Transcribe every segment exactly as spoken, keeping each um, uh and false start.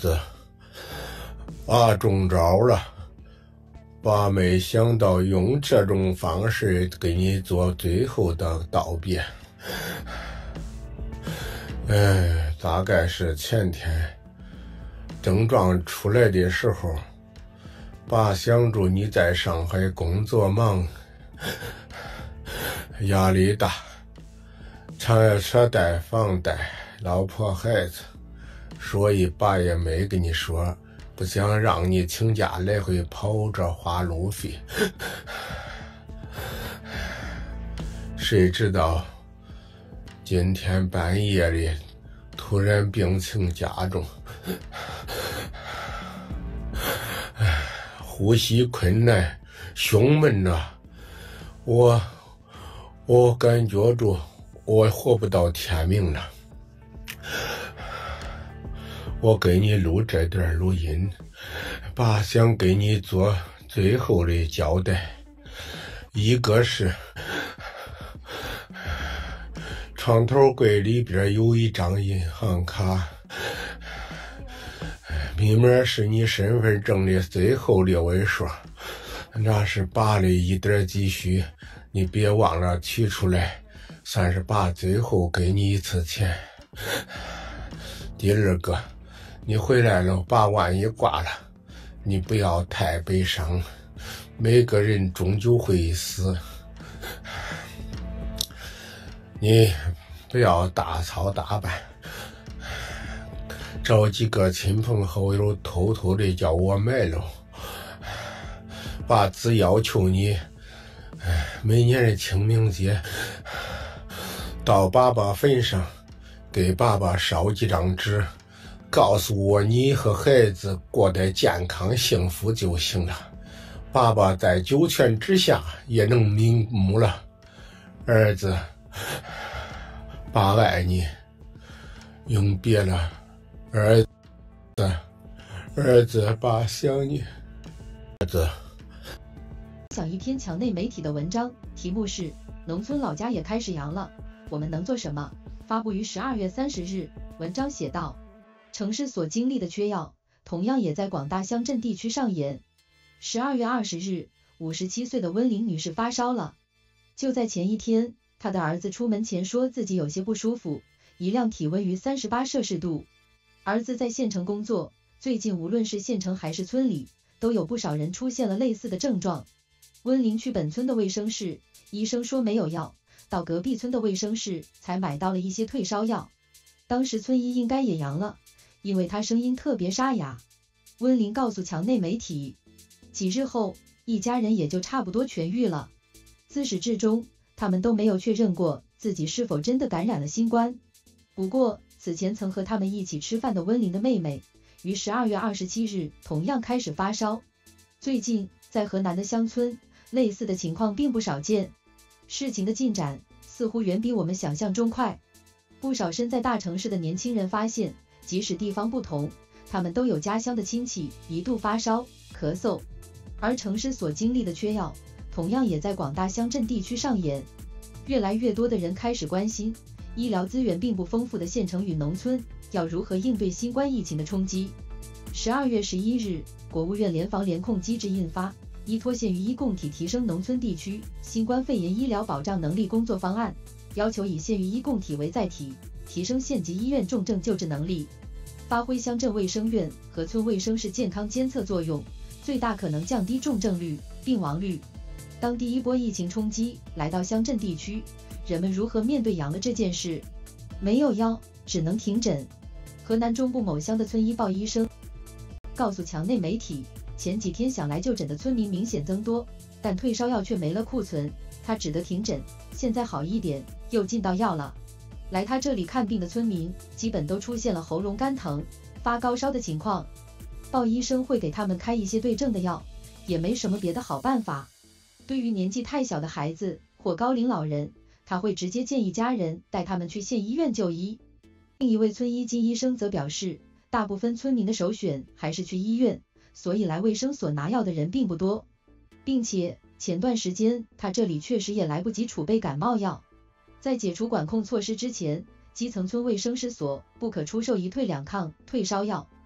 子，爸中招了，爸没想到用这种方式给你做最后的道别。哎，大概是前天症状出来的时候，爸想着你在上海工作忙，压力大，长车贷房贷，老婆孩子，所以爸也没跟你说，不想让你请假来回跑着花路费。谁知道今天半夜里突然病情加重，呼吸困难，胸闷啊，我我感觉着我活不到天明了。我给你录这段录音，爸想给你做最后的交代。一个是床头柜里边有一张银行卡，密码是你身份证的最后六位数，那是爸的一点积蓄，你别忘了取出来，算是爸最后给你一次钱。第二个，你回来了，爸万一挂了，你不要太悲伤，每个人终究会死，你不要大操大办，找几个亲朋好友偷偷的叫我买了，爸只要求你每年的清明节到爸爸坟上给爸爸烧几张纸，告诉我你和孩子过得健康幸福就行了，爸爸在九泉之下也能瞑目了。儿子，爸爱你，永别了，儿子，儿子，爸想你，儿子。 讲一篇墙内媒体的文章，题目是《农村老家也开始阳了，我们能做什么》，发布于十二月三十日。文章写道，城市所经历的缺药，同样也在广大乡镇地区上演。十二月二十日，五十七岁的温玲女士发烧了。就在前一天，她的儿子出门前说自己有些不舒服，一量体温于三十八摄氏度。儿子在县城工作，最近无论是县城还是村里，都有不少人出现了类似的症状。温玲去本村的卫生室，医生说没有药，到隔壁村的卫生室才买到了一些退烧药。当时村医应该也阳了，因为他声音特别沙哑。温玲告诉墙内媒体，几日后一家人也就差不多痊愈了。自始至终他们都没有确认过自己是否真的感染了新冠。不过此前曾和他们一起吃饭的温玲的妹妹于十二月二十七日同样开始发烧。最近在河南的乡村，类似的情况并不少见，事情的进展似乎远比我们想象中快。不少身在大城市的年轻人发现，即使地方不同，他们都有家乡的亲戚一度发烧、咳嗽，而城市所经历的缺药，同样也在广大乡镇地区上演。越来越多的人开始关心，医疗资源并不丰富的县城与农村要如何应对新冠疫情的冲击。十二月十一日，国务院联防联控机制印发《依托县域医共体提升农村地区新冠肺炎医疗保障能力工作方案》，要求以县域医共体为载体，提升县级医院重症救治能力，发挥乡镇卫生院和村卫生室健康监测作用，最大可能降低重症率、病亡率。当第一波疫情冲击来到乡镇地区，人们如何面对阳了这件事？没有药，只能停诊。河南中部某乡的村医报医生告诉墙内媒体，前几天想来就诊的村民明显增多，但退烧药却没了库存，他只得停诊。现在好一点，又进到药了。来他这里看病的村民基本都出现了喉咙干疼、发高烧的情况，报医生会给他们开一些对症的药，也没什么别的好办法。对于年纪太小的孩子或高龄老人，他会直接建议家人带他们去县医院就医。另一位村医金医生则表示，大部分村民的首选还是去医院，所以来卫生所拿药的人并不多，并且前段时间他这里确实也来不及储备感冒药。在解除管控措施之前，基层村卫生室所不可出售一退两抗退烧药，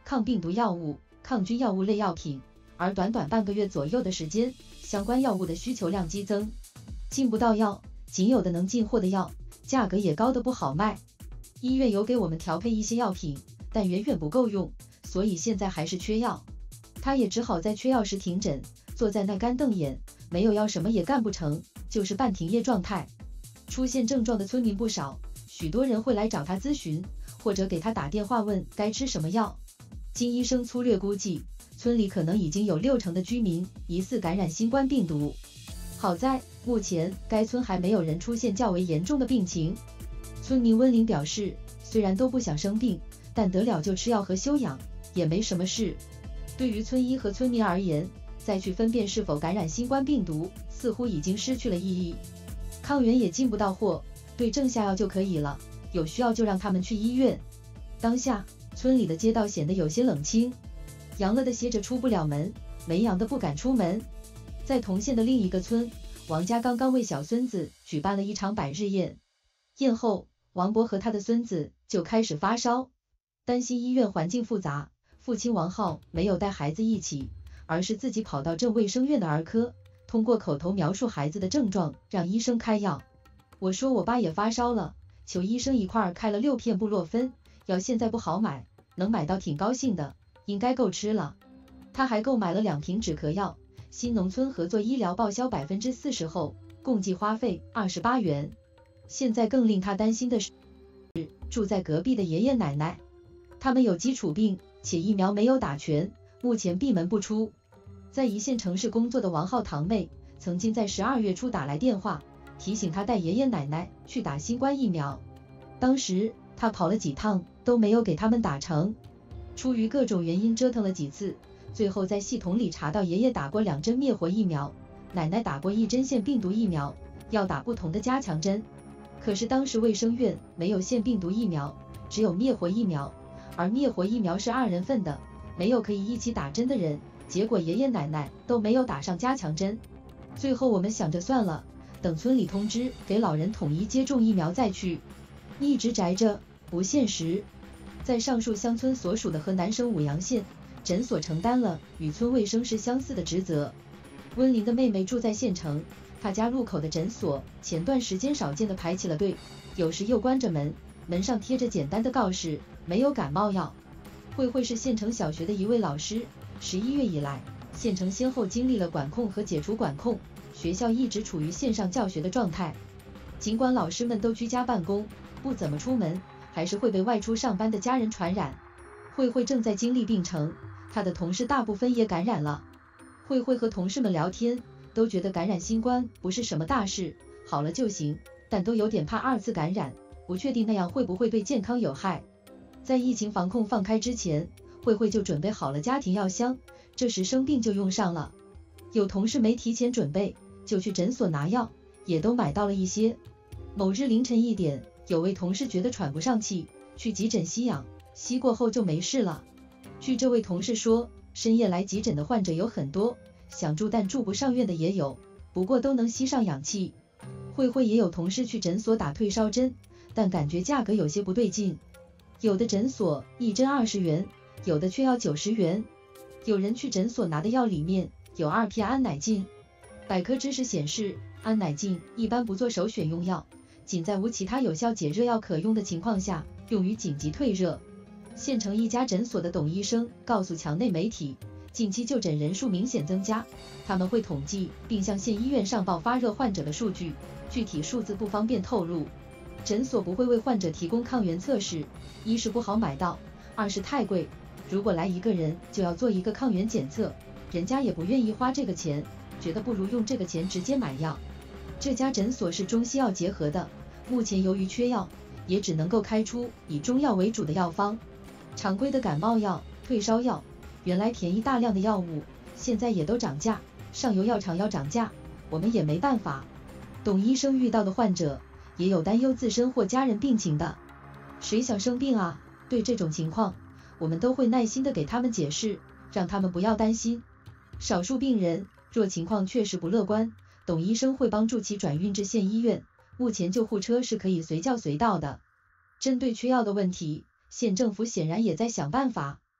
抗病毒药物、抗菌药物类药品，而短短半个月左右的时间，相关药物的需求量激增，进不到药，仅有的能进货的药，价格也高得不好卖。医院有给我们调配一些药品，但远远不够用，所以现在还是缺药。他也只好在缺药时停诊，坐在那干瞪眼，没有药什么也干不成，就是半停业状态。出现症状的村民不少，许多人会来找他咨询，或者给他打电话问该吃什么药。经医生粗略估计，村里可能已经有六成的居民疑似感染新冠病毒。好在目前该村还没有人出现较为严重的病情。村民温玲表示，虽然都不想生病，但得了就吃药和休养，也没什么事。对于村医和村民而言，再去分辨是否感染新冠病毒，似乎已经失去了意义。抗原也进不到货，对症下药就可以了，有需要就让他们去医院。当下村里的街道显得有些冷清，阳了的歇着出不了门，没阳的不敢出门。在同县的另一个村，王家刚刚为小孙子举办了一场百日宴，宴后王伯和他的孙子就开始发烧，担心医院环境复杂，父亲王浩没有带孩子一起，而是自己跑到镇卫生院的儿科，通过口头描述孩子的症状，让医生开药。我说我爸也发烧了，求医生一块儿开了六片布洛芬，药现在不好买，能买到挺高兴的，应该够吃了。他还购买了两瓶止咳药，新农村合作医疗报销百分之四十后，共计花费二十八元。现在更令他担心的是，住在隔壁的爷爷奶奶，他们有基础病，且疫苗没有打全，目前闭门不出。在一线城市工作的王浩堂妹，曾经在十二月初打来电话，提醒他带爷爷奶奶去打新冠疫苗。当时他跑了几趟，都没有给他们打成。出于各种原因折腾了几次，最后在系统里查到爷爷打过两针灭活疫苗，奶奶打过一针腺病毒疫苗，要打不同的加强针。可是当时卫生院没有腺病毒疫苗，只有灭活疫苗，而灭活疫苗是二人份的，没有可以一起打针的人，结果爷爷奶奶都没有打上加强针。最后我们想着算了，等村里通知给老人统一接种疫苗再去，一直宅着不现实。在上述乡村所属的河南省舞阳县，诊所承担了与村卫生室相似的职责。温玲的妹妹住在县城，她家路口的诊所前段时间少见的排起了队，有时又关着门，门上贴着简单的告示，没有感冒药。慧慧是县城小学的一位老师，十一月以来，县城先后经历了管控和解除管控，学校一直处于线上教学的状态。尽管老师们都居家办公，不怎么出门，还是会被外出上班的家人传染。慧慧正在经历病程，她的同事大部分也感染了。慧慧和同事们聊天，都觉得感染新冠不是什么大事，好了就行，但都有点怕二次感染，不确定那样会不会对健康有害。在疫情防控放开之前，慧慧就准备好了家庭药箱，这时生病就用上了。有同事没提前准备，就去诊所拿药，也都买到了一些。某日凌晨一点，有位同事觉得喘不上气，去急诊吸氧，吸过后就没事了。据这位同事说，深夜来急诊的患者有很多，想住但住不上院的也有，不过都能吸上氧气。慧慧也有同事去诊所打退烧针，但感觉价格有些不对劲，有的诊所一针二十元，有的却要九十元。有人去诊所拿的药里面有二片安乃近。百科知识显示，安乃近一般不做首选用药，仅在无其他有效解热药可用的情况下，用于紧急退热。县城一家诊所的董医生告诉墙内媒体，近期就诊人数明显增加，他们会统计并向县医院上报发热患者的数据，具体数字不方便透露。诊所不会为患者提供抗原测试，一是不好买到，二是太贵，如果来一个人就要做一个抗原检测，人家也不愿意花这个钱，觉得不如用这个钱直接买药。这家诊所是中西药结合的，目前由于缺药，也只能够开出以中药为主的药方。常规的感冒药、退烧药，原来便宜大量的药物，现在也都涨价，上游药厂要涨价，我们也没办法。董医生遇到的患者，也有担忧自身或家人病情的，谁想生病啊？对这种情况，我们都会耐心的给他们解释，让他们不要担心。少数病人若情况确实不乐观，董医生会帮助其转运至县医院，目前救护车是可以随叫随到的。针对缺药的问题，县政府显然也在想办法。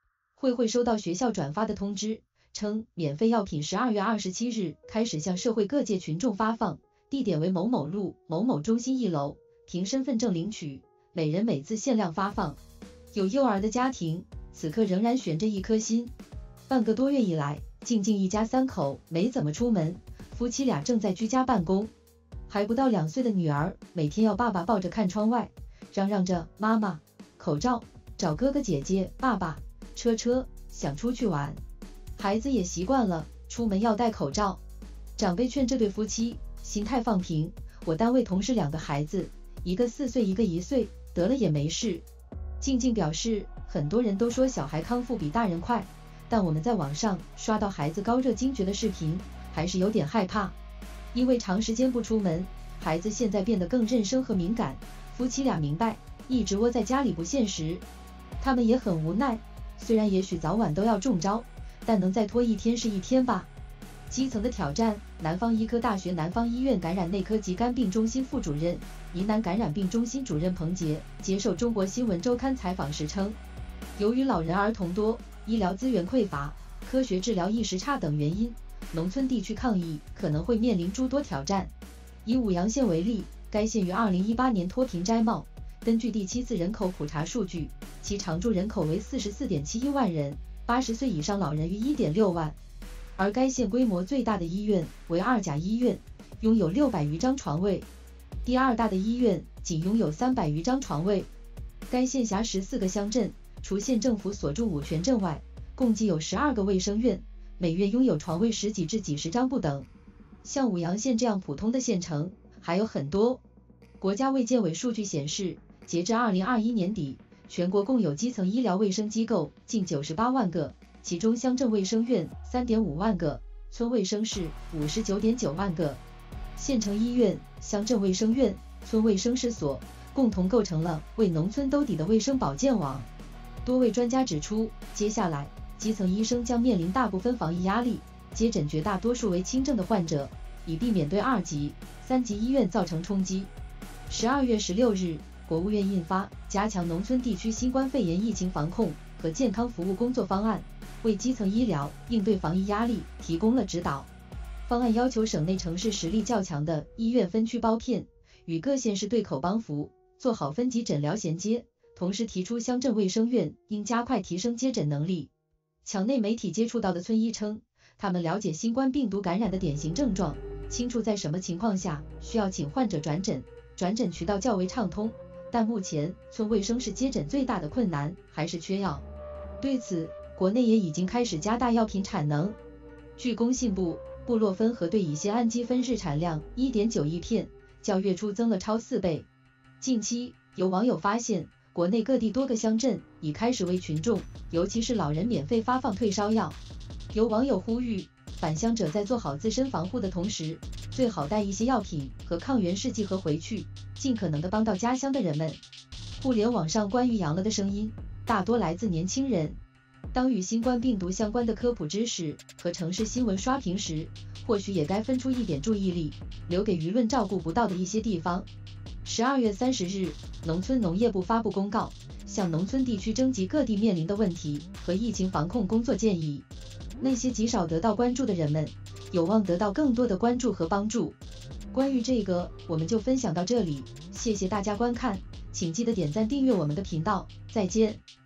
慧慧收到学校转发的通知，称免费药品十二月二十七日开始向社会各界群众发放，地点为某某路某某中心一楼，凭身份证领取，每人每次限量发放。有幼儿的家庭此刻仍然悬着一颗心。半个多月以来，静静一家三口没怎么出门，夫妻俩正在居家办公。还不到两岁的女儿每天要爸爸抱着看窗外，嚷嚷着妈妈口罩，找哥哥姐姐，爸爸车车，想出去玩。孩子也习惯了出门要戴口罩。长辈劝这对夫妻心态放平，我单位同事两个孩子，一个四岁一个一岁，得了也没事。静静表示，很多人都说小孩康复比大人快，但我们在网上刷到孩子高热惊厥的视频，还是有点害怕。因为长时间不出门，孩子现在变得更认生和敏感。夫妻俩明白，一直窝在家里不现实，他们也很无奈。虽然也许早晚都要中招，但能再拖一天是一天吧。基层的挑战。南方医科大学南方医院感染内科及肝病中心副主任、疑难感染病中心主任彭杰接受中国新闻周刊采访时称，由于老人儿童多、医疗资源匮乏、科学治疗意识差等原因，农村地区抗疫可能会面临诸多挑战。以五阳县为例，该县于二零一八年脱贫摘帽，根据第七次人口普查数据，其常住人口为 四十四点七一万人，八十岁以上老人逾 一点六万。而该县规模最大的医院为二甲医院，拥有六百余张床位，第二大的医院仅拥有三百余张床位。该县辖十四个乡镇，除县政府所驻五泉镇外，共计有十二个卫生院，每院拥有床位十几至几十张不等。像五阳县这样普通的县城还有很多。国家卫健委数据显示，截至二零二一年底，全国共有基层医疗卫生机构近九十八万个，其中乡镇卫生院 三点五万个，村卫生室 五十九点九万个。县城医院、乡镇卫生院、村卫生室所共同构成了为农村兜底的卫生保健网。多位专家指出，接下来基层医生将面临大部分防疫压力，接诊绝大多数为轻症的患者，以避免对二级、三级医院造成冲击。十二月十六日，国务院印发《加强农村地区新冠肺炎疫情防控和健康服务工作方案》，为基层医疗应对防疫压力提供了指导。方案要求省内城市实力较强的医院分区包片，与各县市对口帮扶，做好分级诊疗衔接，同时提出乡镇卫生院应加快提升接诊能力。墙内媒体接触到的村医称，他们了解新冠病毒感染的典型症状，清楚在什么情况下需要请患者转诊，转诊渠道较为畅通，但目前村卫生室接诊最大的困难还是缺药。对此，国内也已经开始加大药品产能。据工信部，布洛芬和对乙酰氨基酚日产量 一点九亿片，较月初增了超四倍。近期，有网友发现，国内各地多个乡镇已开始为群众，尤其是老人免费发放退烧药。有网友呼吁，返乡者在做好自身防护的同时，最好带一些药品和抗原试剂盒回去，尽可能的帮到家乡的人们。互联网上关于阳了的声音，大多来自年轻人。当与新冠病毒相关的科普知识和城市新闻刷屏时，或许也该分出一点注意力，留给舆论照顾不到的一些地方。十二月三十日，农村农业部发布公告，向农村地区征集各地面临的问题和疫情防控工作建议。那些极少得到关注的人们，有望得到更多的关注和帮助。关于这个，我们就分享到这里，谢谢大家观看，请记得点赞订阅我们的频道，再见。